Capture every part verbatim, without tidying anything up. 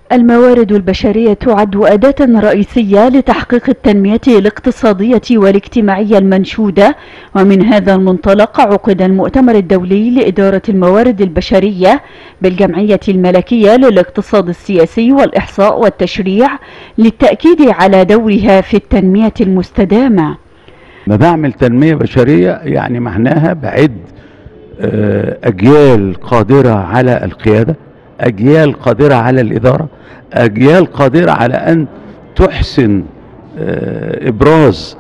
الموارد البشرية تعد أداة رئيسية لتحقيق التنمية الاقتصادية والاجتماعية المنشودة، ومن هذا المنطلق عقد المؤتمر الدولي لإدارة الموارد البشرية بالجمعية الملكية للاقتصاد السياسي والإحصاء والتشريع للتأكيد على دورها في التنمية المستدامة. ما بعمل تنمية بشرية يعني معناها بعد أجيال قادرة على القيادة، أجيال قادرة على الإدارة، أجيال قادرة على أن تحسن إبراز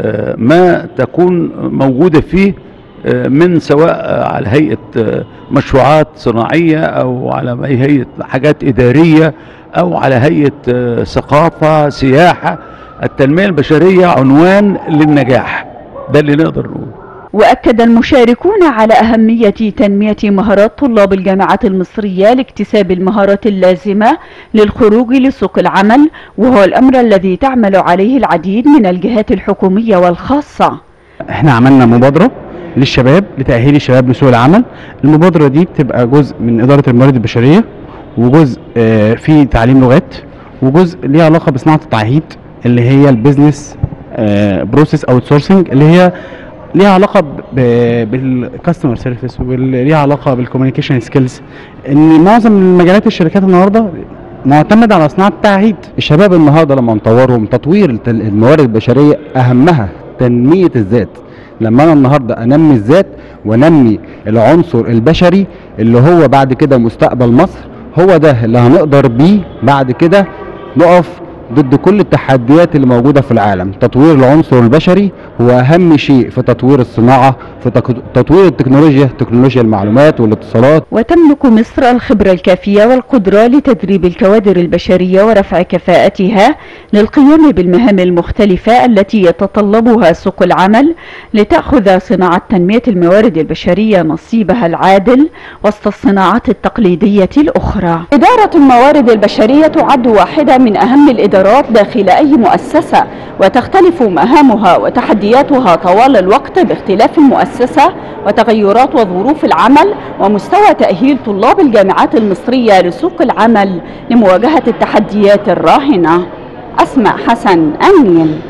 ما تكون موجودة فيه من سواء على هيئة مشروعات صناعية أو على هيئة حاجات إدارية أو على هيئة ثقافة سياحة. التنمية البشرية عنوان للنجاح، ده اللي نقدر نقوله. وأكد المشاركون على أهمية تنمية مهارات طلاب الجامعات المصرية لاكتساب المهارات اللازمة للخروج لسوق العمل، وهو الأمر الذي تعمل عليه العديد من الجهات الحكومية والخاصة. احنا عملنا مبادرة للشباب لتأهيل الشباب لسوق العمل. المبادرة دي بتبقى جزء من إدارة الموارد البشرية، وجزء في تعليم لغات، وجزء ليه علاقة بصناعة التعهيد اللي هي البيزنس بروسيس اوت سورسنج، اللي هي ليها علاقه بالكاستمر سيرفيس وليها علاقه بالكوميونيكيشن سكيلز. ان معظم مجالات الشركات النهارده معتمد على صناعه التعهيد. الشباب النهارده لما نطورهم تطوير الموارد البشريه اهمها تنميه الذات. لما انا النهارده انمي الذات وانمي العنصر البشري اللي هو بعد كده مستقبل مصر، هو ده اللي هنقدر بيه بعد كده نقف ضد كل التحديات اللي موجودة في العالم. تطوير العنصر البشري هو أهم شيء في تطوير الصناعة، في تطوير التكنولوجيا، تكنولوجيا المعلومات والاتصالات. وتملك مصر الخبرة الكافية والقدرة لتدريب الكوادر البشرية ورفع كفاءتها للقيام بالمهام المختلفة التي يتطلبها سوق العمل، لتأخذ صناعة تنمية الموارد البشرية نصيبها العادل وسط الصناعات التقليدية الأخرى. إدارة الموارد البشرية تعد واحدة من أهم الإدارات داخل أي مؤسسة، وتختلف مهامها وتحدياتها طوال الوقت باختلاف المؤسسة وتغيرات وظروف العمل ومستوى تأهيل طلاب الجامعات المصرية لسوق العمل لمواجهة التحديات الراهنة. أسماء حسن، النيل.